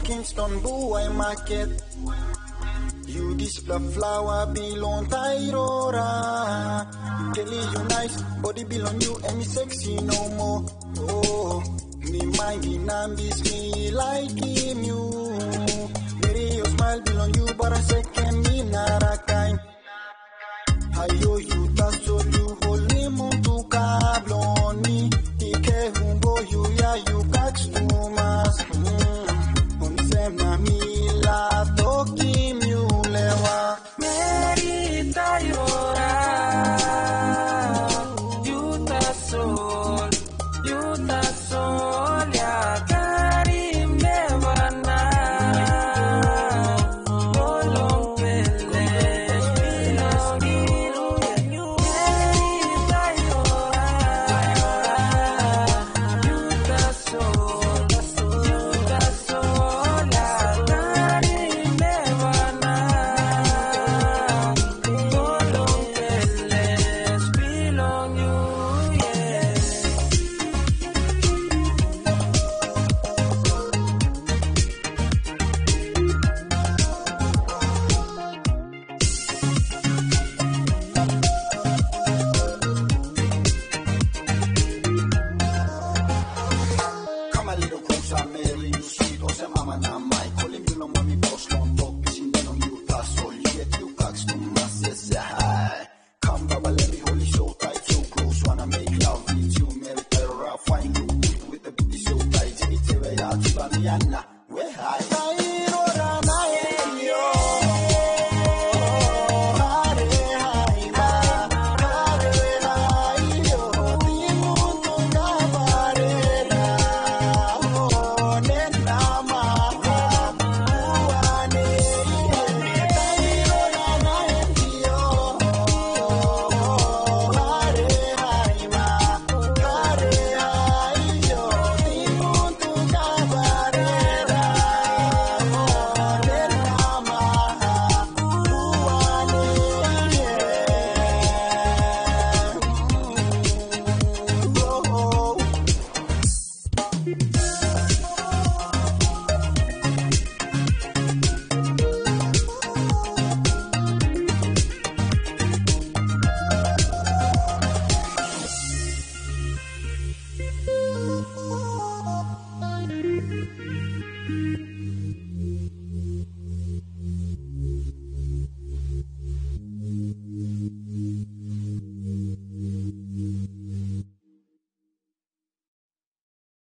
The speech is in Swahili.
Kingston Bwoy market. You display flower belong Tairora. Kelly you nice, body belong you and me sexy no more. Oh, me mind me nambis me liking you. Meri your smile belong you, but I second me narak.